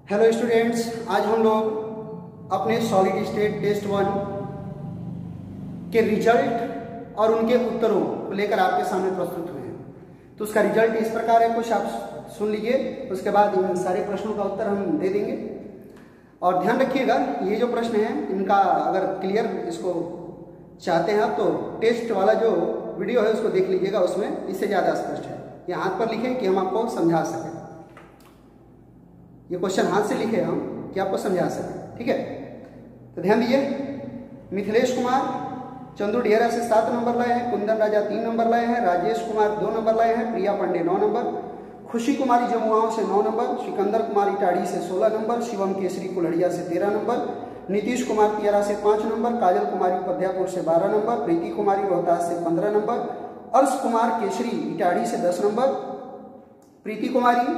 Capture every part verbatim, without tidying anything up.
Hello students, आज हम लोग अपने सॉलिड स्टेट टेस्ट वन के रिजल्ट और उनके उत्तरों को लेकर आपके सामने प्रस्तुत हुए हैं। तो उसका रिजल्ट इस प्रकार है, कुछ आप सुन लीजिए, उसके बाद इन सारे प्रश्नों का उत्तर हम दे देंगे। और ध्यान रखिएगा, ये जो प्रश्न हैं इनका अगर क्लियर इसको चाहते हैं आप तो टेस्ट वाला जो वीडियो है उसको देख लीजिएगा, उसमें इससे ज़्यादा स्पष्ट है। ये हाथ पर लिखें कि हम आपको समझा सकें। ये क्वेश्चन हाथ से लिखे हम कि आपको समझा सकें, ठीक है। तो ध्यान दीजिए, मिथिलेश कुमार चंदू डिहरा से सात नंबर लाए हैं, कुंदन राजा तीन नंबर लाए हैं, राजेश कुमार दो नंबर लाए हैं, प्रिया पांडे नौ नंबर, खुशी कुमारी जमुआओं से नौ नंबर, सिकंदर कुमार इटाड़ी से सोलह नंबर, शिवम केसरी कुलड़िया से तेरह नंबर, नीतीश कुमार तियारा से पाँच नंबर, काजल कुमारी पद्यापुर से बारह नंबर, प्रीति कुमारी रोहतास से पंद्रह नंबर, अर्श कुमार केसरी इटाड़ी से दस नंबर, प्रीति कुमारी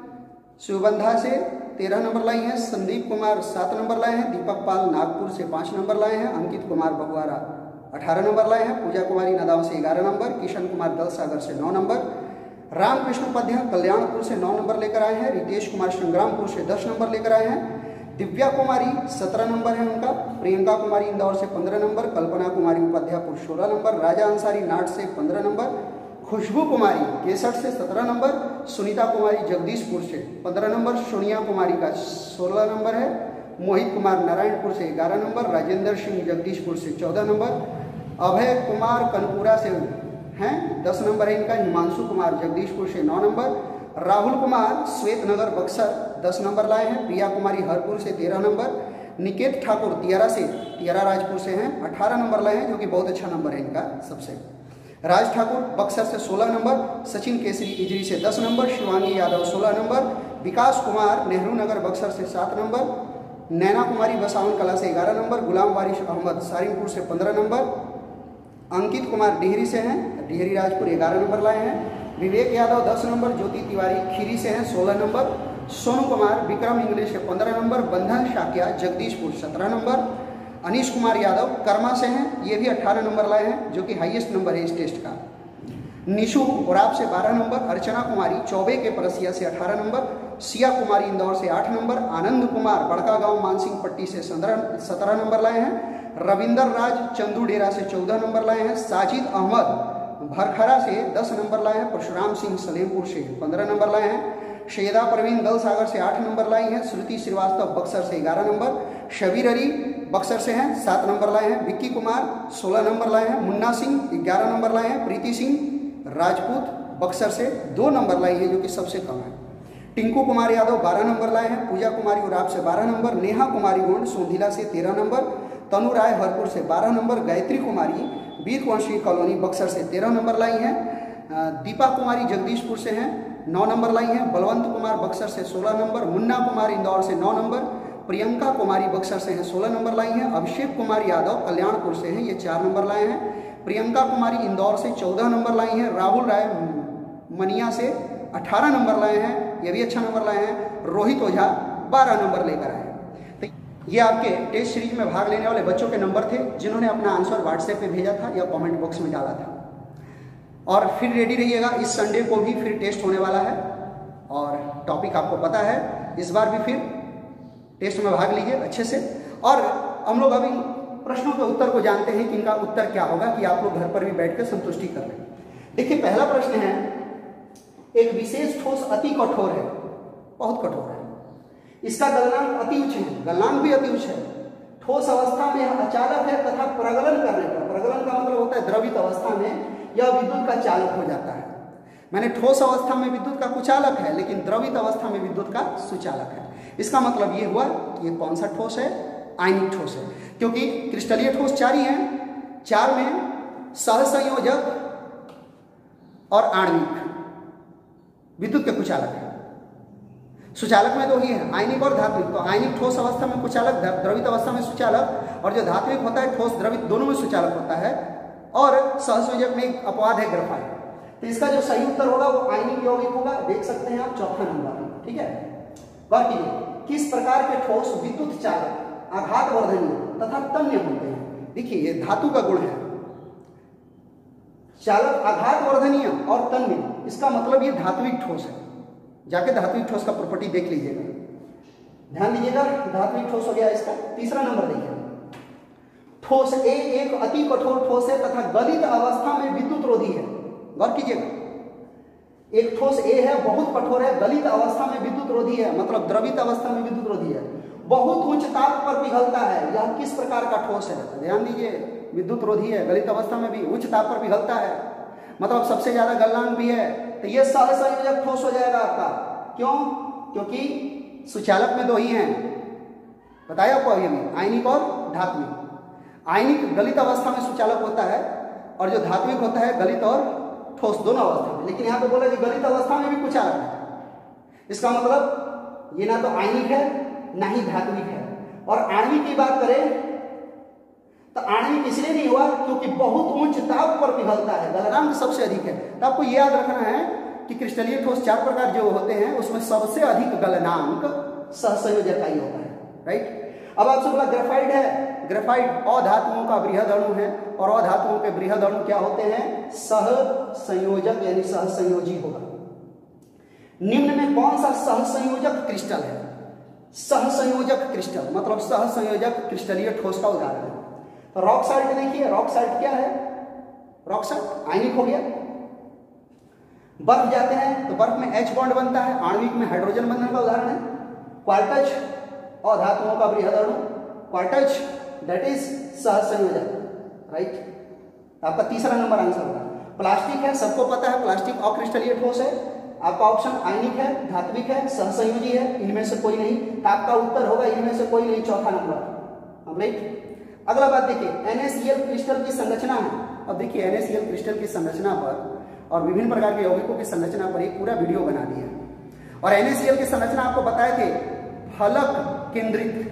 शिवबंधा से तेरह नंबर लाई हैं, संदीप कुमार सात नंबर लाए हैं, दीपक पाल नागपुर से पाँच नंबर लाए हैं, अंकित कुमार बहुआरा अठारह नंबर लाए हैं, पूजा कुमारी नदाव से ग्यारह नंबर, किशन कुमार दलसागर से नौ नंबर, रामकृष्ण उपाध्याय कल्याणपुर से नौ नंबर लेकर आए हैं, रितेश कुमार संग्रामपुर से दस नंबर लेकर आए हैं, दिव्या कुमारी सत्रह नंबर है उनका, प्रियंका कुमारी इंदौर से पंद्रह नंबर, कल्पना कुमारी उपाध्यायपुर सोलह नंबर, राजा अंसारी नाट से पंद्रह नंबर, खुशबू कुमारी केसठ से सत्रह नंबर, सुनीता कुमारी जगदीशपुर से पंद्रह नंबर, सोनिया कुमारी का सोलह नंबर है, मोहित कुमार नारायणपुर से ग्यारह नंबर, राजेंद्र सिंह जगदीशपुर से चौदह नंबर, अभय कुमार कनपुरा से हैं दस नंबर है इनका, हिमांशु कुमार जगदीशपुर से नौ नंबर, राहुल कुमार श्वेतनगर बक्सर दस नंबर लाए हैं, प्रिया कुमारी हरपुर से तेरह नंबर, निकेत ठाकुर तियारा से तियारा राजपुर से हैं अठारह नंबर लाए हैं, जो कि बहुत अच्छा नंबर है इनका सबसे, राज ठाकुर बक्सर से सोलह नंबर, सचिन केसरी इजरी से दस नंबर, शिवांगी यादव सोलह नंबर, विकास कुमार नेहरू नगर बक्सर से सात नंबर, नैना कुमारी बसावन कला से ग्यारह नंबर, गुलाम वारिश अहमद सारिमपुर से पंद्रह नंबर, अंकित कुमार डिहरी से हैं डिहरी राजपुर ग्यारह नंबर लाए हैं, विवेक यादव दस नंबर, ज्योति तिवारी खीरी से हैं सोलह नंबर, सोनू कुमार विक्रम इंग्लिश से पंद्रह नंबर, बंधन शाक्या जगदीशपुर सत्रह नंबर, अनीश कुमार यादव कर्मा से हैं, ये भी अट्ठारह नंबर लाए हैं, जो कि हाईएस्ट नंबर है इस टेस्ट का, निशु ओराब से बारह नंबर, अर्चना कुमारी चौबे के परसिया से अठारह नंबर, सिया कुमारी इंदौर से आठ नंबर, आनंद कुमार बड़का गांव मानसिंह पट्टी से सत्रह नंबर लाए हैं, रविंदर राज चंदू डेरा से चौदह नंबर लाए हैं, साजिद अहमद भरखरा से दस नंबर लाए हैं, परशुराम सिंह सलेमपुर से पंद्रह नंबर लाए हैं, शेदा परवीन दल सागर से आठ नंबर लाई हैं, श्रुति श्रीवास्तव बक्सर से ग्यारह नंबर, शबीर अली बक्सर से हैं सात नंबर लाए हैं, विक्की कुमार सोलह नंबर लाए हैं, मुन्ना सिंह ग्यारह नंबर लाए हैं, प्रीति सिंह राजपूत बक्सर से दो नंबर लाई है, जो कि सबसे कम है, टिंकू कुमार यादव बारह नंबर लाए हैं, पूजा कुमारी उराब से बारह नंबर, नेहा कुमारी गोंड सोंधिला से तेरह नंबर, तनु राय हरपुर से बारह नंबर, गायत्री कुमारी वीरवंशी कॉलोनी बक्सर से तेरह नंबर लाई हैं, दीपा कुमारी जगदीशपुर से हैं नौ नंबर लाई हैं, बलवंत कुमार बक्सर से सोलह नंबर, मुन्ना कुमार इंदौर से नौ नंबर, प्रियंका कुमारी बक्सर से हैं सोलह नंबर लाई हैं, अभिषेक कुमार यादव कल्याणपुर से हैं, ये चार नंबर लाए हैं, प्रियंका कुमारी इंदौर से चौदह नंबर लाई हैं, राहुल राय मनिया से अठारह नंबर लाए हैं, ये भी अच्छा नंबर लाए हैं, रोहित ओझा बारह नंबर लेकर आए। तो ये आपके टेस्ट सीरीज में भाग लेने वाले बच्चों के नंबर थे, जिन्होंने अपना आंसर व्हाट्सएप पे भेजा था या कमेंट बॉक्स में डाला था। और फिर रेडी रहिएगा, इस संडे को भी फिर टेस्ट होने वाला है और टॉपिक आपको पता है, इस बार भी फिर टेस्ट में भाग लीजिए अच्छे से। और हम लोग अभी प्रश्नों के उत्तर को जानते हैं कि इनका उत्तर क्या होगा, कि आप लोग घर पर भी बैठकर संतुष्टि कर लें। देखिए, पहला प्रश्न है, एक विशेष ठोस अति कठोर है, बहुत कठोर है, इसका गलनांक अति उच्च है, गलनांक भी अति उच्च है, ठोस अवस्था में अचालक है तथा प्रगलन करने पर, प्रगलन का मतलब होता है द्रवित अवस्था में यह विद्युत का चालक हो जाता है। मैंने ठोस अवस्था में विद्युत का कुचालक है, लेकिन द्रवित अवस्था में विद्युत का सुचालक है। इसका मतलब ये हुआ कि ये कौन सा ठोस है, आयनिक ठोस है, क्योंकि क्रिस्टलीय ठोस चार ही हैं, चार में सहसंयोजक और आणविक विद्युत के कुचालक है, सुचालक में दो ही है, आयनिक और धात्विक। तो आयनिक ठोस अवस्था में कुचालक, द्रवित अवस्था में सुचालक, और जो धात्विक होता है ठोस द्रवित दोनों में सुचालक होता है, और सहसंयोजक में एक अपवाद है ग्राफाइट। तो इसका जो सही उत्तर होगा वो आयनिक यौगिक होगा, देख सकते हैं आप चौथा नंबर, ठीक है। गौर कीजिए, किस प्रकार के ठोस विद्युत चालक आघात वर्धनीय तथा तन्य होते हैं। देखिए, ये धातु का गुण है, चालक आघात वर्धनीय और तन्य, इसका मतलब ये धात्विक ठोस है। जाके धात्विक ठोस का प्रॉपर्टी देख लीजिएगा। ध्यान दीजिएगा, धात्विक ठोस हो गया इसका। तीसरा नंबर देखिए, ठोस ए एक अति कठोर ठोस है तथा गलित अवस्था में विद्युत रोधी है। गौर कीजिएगा, एक ठोस ए है, बहुत कठोर है, गलित अवस्था में विद्युत रोधी है, मतलब द्रवित अवस्था में विद्युत रोधी है, बहुत उच्च ताप पर पिघलता है। यह किस प्रकार का ठोस है? ध्यान दीजिए, विद्युत रोधी है, गलित अवस्था में भी, उच्च ताप पर पिघलता है, मतलब सबसे ज्यादा गलनांक भी है, तो यह सहसंयोजक ठोस हो जाएगा आपका। क्यों? क्योंकि सुचालक में दो ही हैं, बताया आपको अभी अभी, आयनिक और धात्विक। आयनिक गलित अवस्था में सुचालक होता है और जो धात्विक होता है गलित और ठोस दोनों अवस्था में। लेकिन यहां पे बोला कि गलित अवस्था में भी कुचालक है, इसका मतलब ये ना तो आयनिक है ना ही धात्विक है। और आणविक की बात करें तो आणविक इसलिए नहीं हुआ क्योंकि बहुत उच्च ताप पर पिघलता है, गलनांक सबसे अधिक है। तो आपको याद रखना है कि क्रिस्टलीय ठोस चार प्रकार जो होते हैं उसमें सबसे अधिक गलनांक सहसंयोजक का ही होता है, राइट। अब आपसे बोला ग्रेफाइट है, ग्रेफाइट अधातुओं का बृहद अणु है और अधातुओं के बृहद अणु क्या होते हैं? सहसंयोजक यानी सहसंयोजी होगा। निम्न में कौन सा सहसंयोजक क्रिस्टल है? सहसंयोजक क्रिस्टल मतलब सहसंयोजक क्रिस्टलीय ठोस का उदाहरण है। तो रॉक साल्ट देखिए, रॉक साल्ट क्या है? रॉक साल्ट आयनिक हो गया। बर्फ जाते हैं तो बर्फ में एच बॉन्ड बनता है, आणविक में हाइड्रोजन बंधन का उदाहरण है। क्वार्टज और धातुओं का बृहद अणु, क्वार्टज दैट इज सहसंयोजक, राइट। आपका तीसरा नंबर आंसर होगा। प्लास्टिक है, सबको पता है प्लास्टिक अक्रिस्टलीय ठोस है। आपका ऑप्शन आयनिक है, धात्विक है, सहसंयोजी है, इनमें से कोई नहीं। आपका उत्तर होगा इनमें से कोई नहीं, चौथा नंबर, राइट। अगला बात देखिए, N A C L crystal की संरचना है। अब देखिए N A C L crystal की संरचना पर और विभिन्न प्रकार के यौगिकों की संरचना पर एक पूरा वीडियो बना दिया है। और एन ए सी एल की संरचना आपको बताए थे फलक केंद्रित,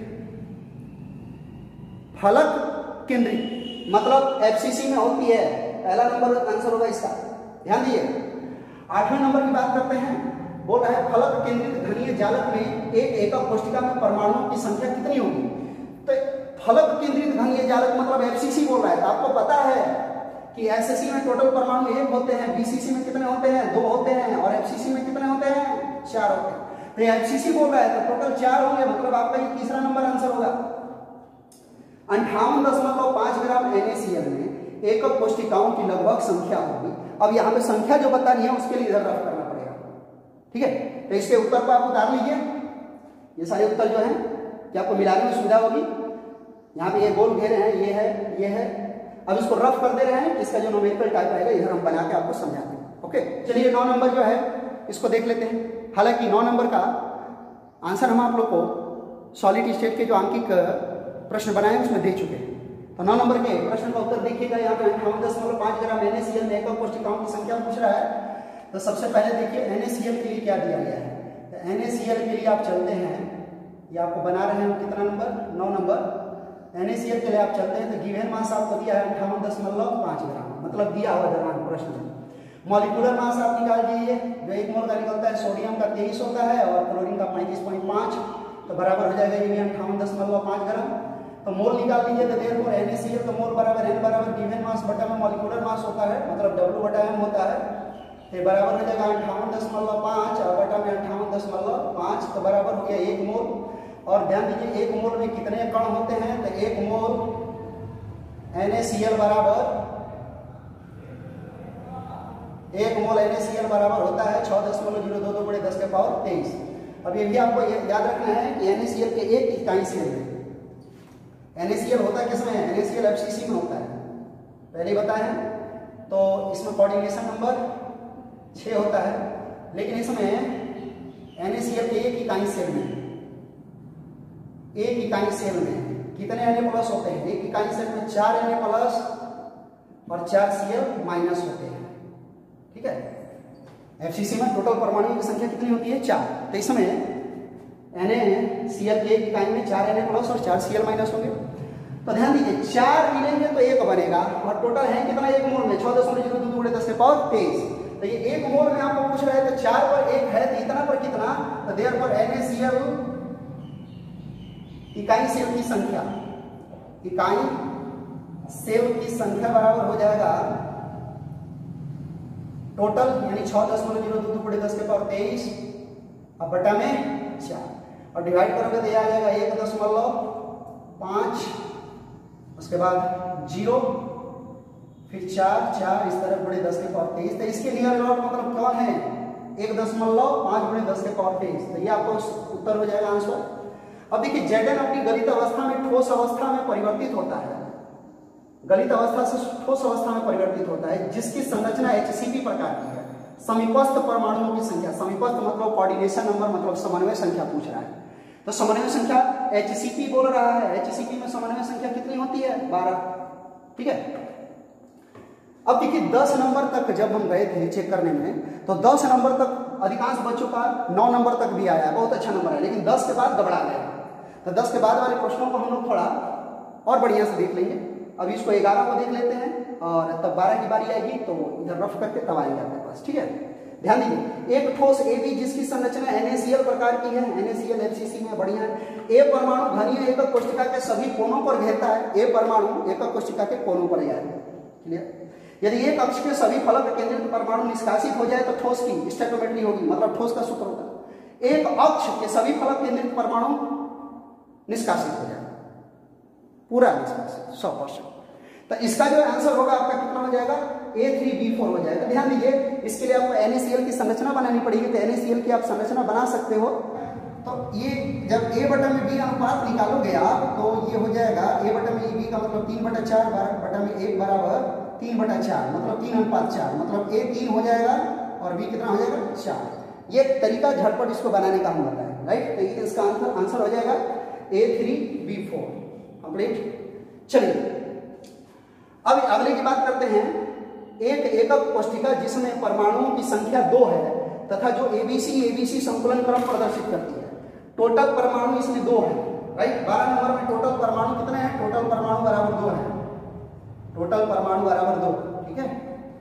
फलक केंद्रित मतलब एफ सी सी में होती है। पहला नंबर आंसर होगा इसका, ध्यान दीजिए। आठवें नंबर की बात करते हैं, बोल रहा है फलक केंद्रित घनीय जालक में एक एकक कोशिका में परमाणुओं की संख्या कितनी होगी? तो फलक केंद्रित घनीय जालक मतलब एफ सी सी बोल रहा है। तो आपको पता है कि एस एस सी में टोटल परमाणु एक होते हैं, बी सी सी में कितने होते हैं? दो होते हैं, और एफ सी सी में कितने होते हैं? चार होते हैं। तो एफ सी सी बोल रहा है तो टोटल चार होंगे, मतलब आपका ये तीसरा नंबर आंसर होगा। अंठावन दशमलव पांच gram N A C L में एकक कोशिकाओं की लगभग संख्या होगी। अब यहाँ पे संख्या जो बता रही है उसके लिए इधर रफ करना पड़ेगा, ठीक है। तो इसके उत्तर को आप उतार लीजिए, ये सारे उत्तर जो है कि आपको मिलाने में सुविधा होगी। यहाँ पे ये गोल घेरे हैं, ये है, ये है। अब इसको रफ कर दे रहे हैं, इसका जो न्यूमेरिकल टाइप रहेगा इधर हम बना के आपको समझाते हैं, ओके। चलिए नौ नंबर जो है इसको देख लेते हैं। हालांकि नौ नंबर का आंसर हम आप लोग को सॉलिड स्टेट के जो आंकिक प्रश्न बनाए हैं उसमें दे चुके हैं। तो नौ नंबर के प्रश्न का उत्तर देखिएगा। यहाँ पे अंठावन दशमलव पांच gram N A C L में एकक कोशिकाओं की संख्या पूछ रहा है। तो सबसे पहले देखिए एन ए सी एल के लिए क्या दिया गया है। तो एन ए सी एल के लिए आप चलते हैं, ये आपको बना रहे हैं कितना नंबर? नौ number. N A C L के लिए आप चलते हैं तो गिवन मास आपको दिया है अंठावन दशमलव पांच ग्राम, मतलब दिया हुआ दरमान प्रश्न में। मॉलिक्यूलर मास आप निकाल दीजिए, जो एक मोल का निकलता है सोडियम का तेईस होता है और क्लोरीन का पैंतीस पॉइंट पांच, तो बराबर हो जाएगा ये भी अंठावन दशमलव पांच ग्राम। तो मोल निकाल लीजिए तो देर एन ए सी एल तो मोल बराबर एन बराबर गिवन मास बटा में मॉलिक्यूलर मास होता है, मतलब डब्ल्यू बटा एम होता है। तो बराबर हो जाएगा अंठावन दशमलव पांच और बटा में अंठावन दशमलव पांच, तो बराबर हो गया एक मोल। और ध्यान दीजिए एक मोल में कितने कण होते हैं? तो एक मोल एन ए सी एल बराबर एक मोल एन ए सी एल बराबर होता है छह दशमलव जीरो दो दो बड़े दस के पावर तेईस। अब ये भी आपको याद रखना है कि एन ए सी एल के एक इकाई सेल में एन ए सी एल होता है किसमें? N A C L F C C में होता है, पहले बताए हैं। तो इसमें कोऑर्डिनेशन नंबर छह होता है, लेकिन इसमें एन ए सी एल के एक इकाई सेल में एक इकाई सेल में कितने एन ए प्लस होते हैं? एक इकाई सेल में चार एन ए प्लस और चार सी एल माइनस होते हैं, ठीक है। एफ सी सी में टोटल परमाणुओं की संख्या कितनी होती है? चार। तो इसमें एन ए सी एल के एक इकाई में चार एन ए प्लस और चार सी एल माइनस होंगे। तो ध्यान दीजिए चार मिलेंगे तो एक बनेगा, और टोटल है कितना एक मोल में? छह दशमलव जीरो दो बड़े दस के पावर तेईस। तो ये एक मोल में आपको पूछ रहे हैं तो चार पर एक है तो इतना पर कितना? तो देर पर एन ए सी एल इकाई सेल की संख्या, इकाई सेल की संख्या बराबर हो जाएगा टोटल यानी छह दशमलव जीरो दो बड़े दस के पावर तेईस और बटा में चार। और डिवाइड करोगे तो ये आ जाएगा एक दशमलव पाँच, उसके बाद जीरो, फिर चार चार इस तरह बड़े दस के पावर तेईस। तो इसके नियर अबाउट मतलब कौन है, एक दशमलव पाँच बड़े दस के पावर तेईस। तो ये आपको उत्तर हो जाएगा आंसर। अब देखिए Zn अपनी गलित अवस्था में ठोस अवस्था में परिवर्तित होता है, गलित अवस्था से ठोस अवस्था में परिवर्तित होता है, जिसकी संरचना एच सी पी प्रकार की है। समीपस्थ परमाणुओं की संख्या, समीपस्थ मतलब कोऑर्डिनेशन नंबर मतलब समन्वय संख्या पूछ रहा है, तो समन्वय संख्या एच सी पी बोल रहा है। एच सी पी में समन्वय संख्या कितनी होती है, बारह। ठीक है, अब देखिए दस नंबर तक जब हम गए थे चेक करने में, तो दस नंबर तक अधिकांश बच्चों का नौ नंबर तक भी आया, बहुत अच्छा नंबर है, लेकिन दस के बाद घबरा गए। तो दस के बाद वाले प्रश्नों को हम लोग थोड़ा और बढ़िया से देख लेंगे। अब इसको ग्यारह को देख लेते हैं और तब बारह की बारी आएगी तो इधर रफ करके तब आएंगे आपके पास। ठीक है, ध्यान दीजिए, एक ठोस ए बी जिसकी संरचना एन ए सी एल प्रकार की है, N A C L F C C में बढ़िया है। ए परमाणु घनीय एकक कोशिका के सभी कोनों पर घेरता है, ए परमाणु एकक कोशिका के कोनों पर जाएगा। क्लियर, यदि एक अक्ष के सभी फलक केंद्रित परमाणु निष्कासित हो जाए तो ठोस की स्टोइकियोमेट्री होगी, मतलब ठोस का सूत्र होता है एक अक्ष के सभी फलक केंद्रित परमाणु निष्कासित हो जाए, पूरा निष्कासित सौ परसेंट। तो इसका जो आंसर होगा आपका कितना हो जाएगा, ए थ्री बी फोर हो जाएगा। ध्यान दीजिए, इसके लिए आपको एन ए सी एल की संरचना बनानी पड़ेगी, तो एन ए सी एल की आप संरचना बना सकते हो। तो ये जब ए बटा में बी अनुपात निकालोगे आप, तो ये हो जाएगा ए बटा में बी का मतलब तीन बटा चार बटा में एक बराबर तीन बटा चार, मतलब तीन अनुपात चार, मतलब ए तीन हो जाएगा और बी कितना हो जाएगा, चार। ये तरीका झटपट इसको बनाने का हम बताएं, राइट। तो ये इसका आंसर आंसर हो जाएगा A three B four complete. चलिए अब अगले की बात करते हैं। एक एकक कोशिका जिसमें परमाणुओं की संख्या दो है तथा जो एबीसी एबीसी संकुलन क्रम प्रदर्शित करती है। टोटल परमाणु इसमें दो है, राइट। बारह नंबर में टोटल परमाणु कितने हैं, टोटल परमाणु बराबर दो है, टोटल परमाणु बराबर दो। ठीक है,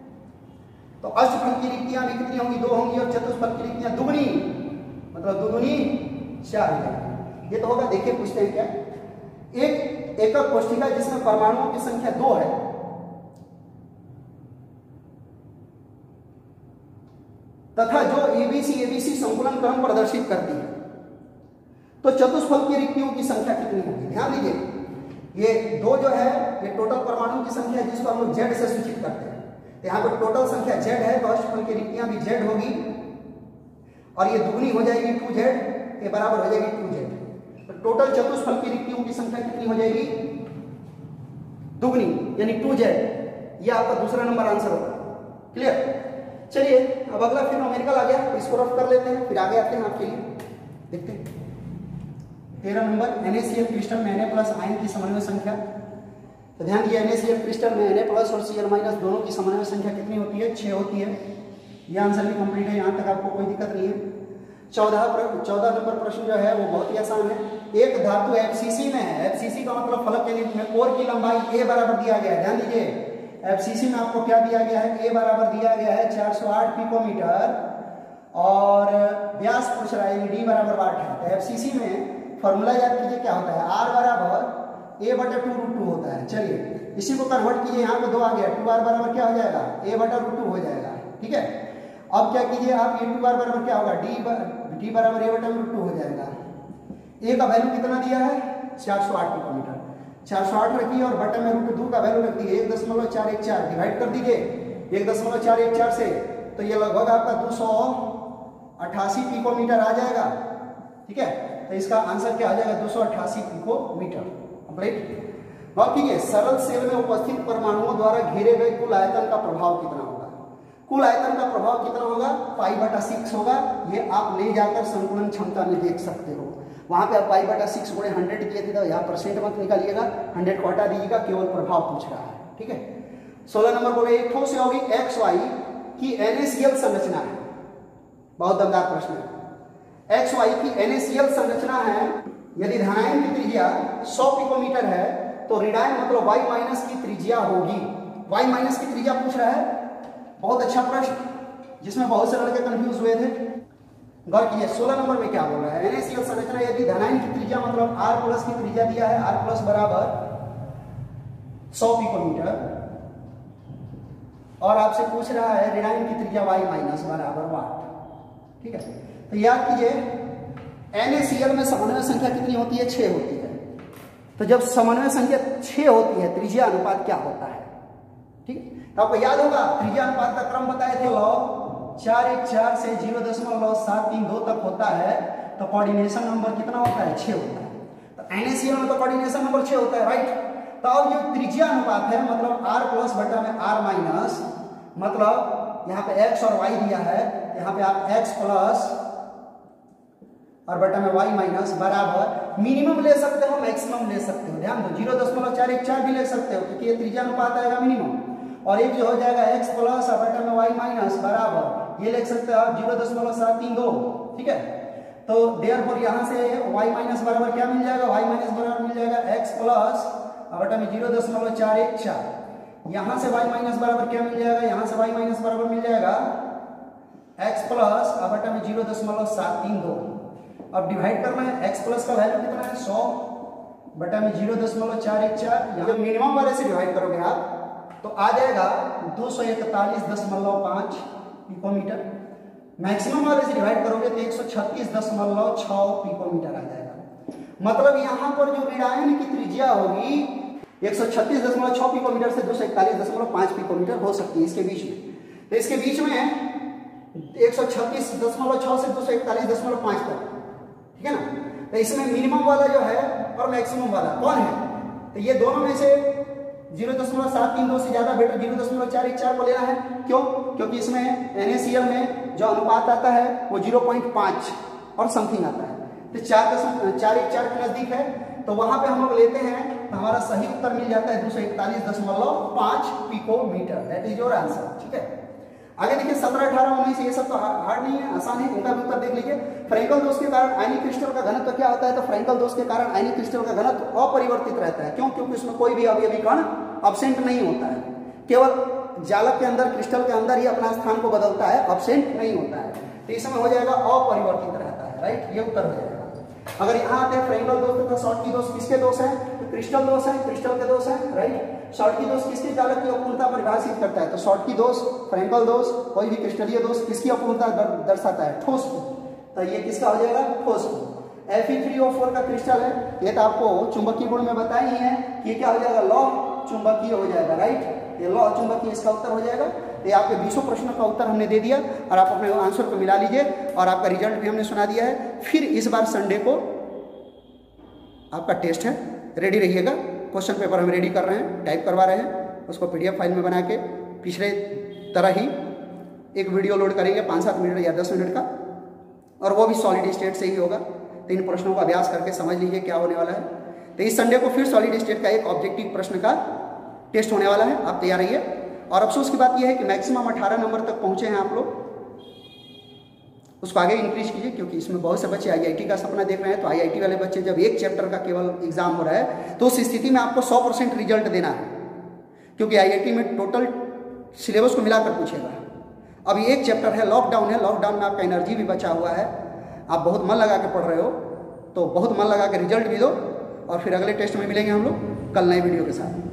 तो अष्टफल की रिक्तियां भी कितनी होंगी, दो होंगी, और चतुष्फल की रिक्तियां दुगनी मतलब दुगुनी चार होगी। ये तो होगा। देखिए पूछते हैं क्या, एक एकक कोशिका जिसमें परमाणुओं की संख्या दो है तथा जो एबीसी एबीसी संकुलन क्रम प्रदर्शित करती है, तो चतुष्फल की रिक्तियों की संख्या कितनी होगी। ध्यान दीजिए, ये दो जो है ये टोटल परमाणुओं की संख्या है, जिसको हम लोग जेड से सूचित करते हैं। तो यहाँ पर टोटल संख्या जेड है, तो अष्टफल की रिक्तियां भी जेड होगी और ये दुगनी हो जाएगी टू जेड, ये बराबर हो जाएगी टू जेड। तो टोटल चतुष्फल की रिक्तियों की संख्या कितनी हो जाएगी, दुगनी यानी टू जेड। ये आपका दूसरा नंबर आंसर होगा। क्लियर। चलिए अब अगला फिर न्यूमेरिकल आ गया, इसको रफ कर लेते हैं, फिर आगे आते हैं आपके लिए। देखते हैं तेरह number, N A C L crystal में Na प्लस आयन की समन्वय संख्या। तो ध्यान दिया, N A C L crystal में Na प्लस और Cl माइनस दोनों की समन्वय संख्या कितनी होती है, छह होती है। यह आंसर भी कंप्लीट है, यहाँ तक आपको कोई दिक्कत नहीं है। चौदह चौदह नंबर प्रश्न जो है वो बहुत ही आसान है। एक धातु एफ सी सी में है, एफ सी सी का मतलब फलक के लिए कोर की लंबाई ए बराबर दिया गया है। ध्यान दीजिए, एफ सी सी में आपको क्या दिया गया है, ए बराबर दिया गया है चार सौ आठ पिकोमीटर और व्यास पूछ रहा है डी बराबर आठ है। तो एफ सी सी में फॉर्मूला याद कीजिए क्या होता है, आर बराबर ए बटा टू रूट टू होता है। चलिए इसी को कन्वर्ट कीजिए, यहाँ पे दो आ गया, टू आर बराबर क्या हो जाएगा, ए बटा रूट टू हो जाएगा। ठीक है, अब क्या कीजिए आप, ये टू आर बराबर क्या होगा, डी डी बराबर ए बटा रूट टू हो जाएगा। ए का वैल्यू कितना दिया है, चार सौ आठ पिकोमीटर, चार सौ आठ रखिए और बटे में रूट टू का वैल्यू रख दिए, एक दशमलव चार एक चार डिवाइड कर दीजिए एक दशमलव चार एक चार से, तो ये लगभग आपका दो सौ अट्ठासी पिकोमीटर आ जाएगा। ठीक है, तो इसका आंसर क्या आ जाएगा, दो सौ अट्ठासी पिकोमीटर कंप्लीट। अब ठीक है, सरल सेल में उपस्थित परमाणुओं द्वारा घेरे गए कुल आयतन का प्रभाव कितना होगा। कुल आयतन का प्रभाव कितना होगा, पाई बटा सिक्स होगा। ये आप ले जाकर संकुलन क्षमता में देख सकते हो, वहां पे आप पाई बटा सिक्स गुणे हंड्रेड किए थे, तो यहाँ परसेंट मत निकालिएगा, हंड्रेड को हटा दीजिएगा, केवल प्रभाव पूछ रहा है। ठीक है, सोलह नंबर बोले एक ठोस होगी एक्स वाई की एन ए सी एल संरचना है। बहुत दमदार प्रश्न है। एक्स वाई की एन ए सी एल संरचना है, यदि धनायन की त्रिज्या सौ पिकोमीटर है तो ऋणायन मतलब वाई माइनस की त्रिज्या होगी। वाई माइनस की त्रिज्या पूछ रहा है, बहुत अच्छा प्रश्न जिसमें बहुत से लड़के कंफ्यूज हुए थे। गौर कीजिए, सोलह नंबर में क्या बोल रहा है, एन ए सी एल संरचना यदि धनायन की त्रिज्या मतलब आर प्लस की त्रिज्या दिया है, आर प्लस बराबर सौ पिकोमीटर, और आपसे पूछ रहा है ऋणायन की त्रिज्या वाई माइनस बराबर वाट। ठीक है, तो याद कीजिए एन ए सी एल में समन्वय संख्या कितनी होती है? छह होती है। तो जब समन्वय संख्या छह होती है, त्रिज्या अनुपात क्या होता है? ठीक, तो आपको याद होगा त्रिज्या अनुपात का क्रम बताए थे, लॉग चार एक चार से जीरो दशमलव सात तीन दो तक होता है। तो कोऑर्डिनेशन नंबर कितना होता है? छह होता है। तो एन ए सी एल में तो कोऑर्डिनेशन नंबर छह होता है, राइट। तो अब जो त्रिज्या अनुपात है, मतलब r प्लस बटा में r माइनस, मतलब यहाँ पे x और y दिया है, यहाँ पे आप x प्लस और बटा में y माइनस बराबर मिनिमम ले सकते हो, मैक्सिमम ले सकते हो। ध्यान दो, जीरो दशमलव चार एक चार भी ले सकते हो क्योंकि ये त्रिज्या अनुपात आएगा मिनिमम। और एक जो हो जाएगा x प्लस और बटा में y माइनस बराबर ये लिख सकते हो आप जीरो दशमलव सात तीन दो। ठीक है, तो देयरफॉर यहाँ से y माइनस बराबर क्या मिल जाएगा? y माइनस बराबर मिल जाएगा x प्लस और बटा में जीरो दशमलव चार एक चार। यहाँ से y माइनस बराबर क्या मिल जाएगा? यहाँ से y माइनस बराबर मिल जाएगा x प्लस और बटा में जीरो दशमलव सात तीन दो। अब डिवाइड करना है, x प्लस का वैल्यू कितना है? सौ बटा में जीरो दशमलव चार एक चार। यहाँ मिनिमम वाले से डिवाइड करोगे आप तो आ जाएगा दो सौ इकतालीस दशमलव पाँच पिकोमीटर। मैक्सिमम वाले से डिवाइड करोगे तो एक सौ छत्तीस दशमलव छः पिकोमीटर आ जाएगा। मतलब यहाँ पर जो ऋणायन की त्रिज्या होगी एक सौ छत्तीस दशमलव छः पिकोमीटर से दो सौ इकतालीस दशमलव पाँच पिकोमीटर हो सकती है इसके बीच में। तो इसके बीच में एक सौ छत्तीस दशमलव छः से दो सौ इकतालीस दशमलव पाँच तक, ठीक है ना। तो इसमें मिनिमम वाला जो है और मैक्सिमम वाला कौन है? तो ये दोनों में से जीरो दशमलव सात तीन दो से ज्यादा बेटर जीरो दशमलव चार एक चार को लेना है। क्यों? क्योंकि इसमें एन ए सी एल में जो अनुपात आता है वो जीरो पॉइंट पाँच और समथिंग आता है। तो चार दशमलव चार एक चार के नजदीक है, तो वहां पे हम लोग लेते हैं तो हमारा सही उत्तर मिल जाता है दो सौ इकतालीस दशमलव पाँच picometer. That is your answer. ठीक है, आगे देखिए सत्रह अठारह उन्नीस, ये सब तो हार्ड नहीं है, आसान है, उनका भी उत्तर देख लीजिए। फ्रैंकल दोष के कारण आयनिक क्रिस्टल का घनत्व क्या होता है? तो फ्रैंकल दोष के कारण आयनिक क्रिस्टल का घनत्व अपरिवर्तित रहता है। क्यों? क्योंकि उसमें कोई भी अवयवी कण अब्सेंट नहीं होता है, केवल जालक के अंदर, क्रिस्टल के अंदर ही अपना स्थान को बदलता है, अब्सेंट नहीं होता है। तो इसमें हो जाएगा अपरिवर्तित रहता है, राइट, ये उत्तर हो जाएगा। अगर यहाँ आते हैं फ्रैंकल दोष तथा शॉर्ट की दोष किसके दोष है? तो क्रिस्टल दोष है, क्रिस्टल के दोष है, राइट। शॉर्ट की दोष किसके जालक की अपूर्णता परिभाषित करता है? तो शॉर्ट की दोष, फ्रैंकल दोष, कोई भी क्रिस्टलीय दोष किसकी अपूर्णता दर्शाता है? ठोस को। तो ये किसका हो जाएगा? ठोस को। F E three O four का क्रिस्टल है, ये तो आपको चुंबकीय गुण में बताया ही है कि क्या हो जाएगा? लौ चुंबकीय हो जाएगा, राइट। ये लौ चुंबकीय इसका उत्तर हो जाएगा। ये आपके बीसों प्रश्नों का उत्तर हमने दे दिया और आप अपने आंसर को मिला लीजिए और आपका रिजल्ट भी हमने सुना दिया है। फिर इस बार संडे को आपका टेस्ट है, रेडी रहिएगा। क्वेश्चन पेपर हम रेडी कर रहे हैं, टाइप करवा रहे हैं, उसको पीडीएफ फाइल में बना के पिछले तरह ही एक वीडियो लोड करेंगे पाँच सात मिनट या दस मिनट का, और वो भी सॉलिड स्टेट से ही होगा। तो इन प्रश्नों का अभ्यास करके समझ लीजिए क्या होने वाला है। तो इस संडे को फिर सॉलिड स्टेट का एक ऑब्जेक्टिव प्रश्न का टेस्ट होने वाला है, आप तैयार रहिए। और अफसोस की बात यह है कि मैक्सिमम अठारह नंबर तक पहुंचे हैं आप लोग, उसको आगे इंक्रीज कीजिए, क्योंकि इसमें बहुत से बच्चे आईआईटी का सपना देख रहे हैं। तो आईआईटी वाले बच्चे जब एक चैप्टर का केवल एग्जाम हो रहा है तो उस स्थिति में आपको सौ परसेंट रिजल्ट देना है, क्योंकि आईआईटी में टोटल सिलेबस को मिलाकर पूछेगा। अभी एक चैप्टर है, लॉकडाउन है, लॉकडाउन में आपका एनर्जी भी बचा हुआ है, आप बहुत मन लगा के पढ़ रहे हो, तो बहुत मन लगा के रिजल्ट भी दो। और फिर अगले टेस्ट में मिलेंगे हम लोग कल नए वीडियो के साथ।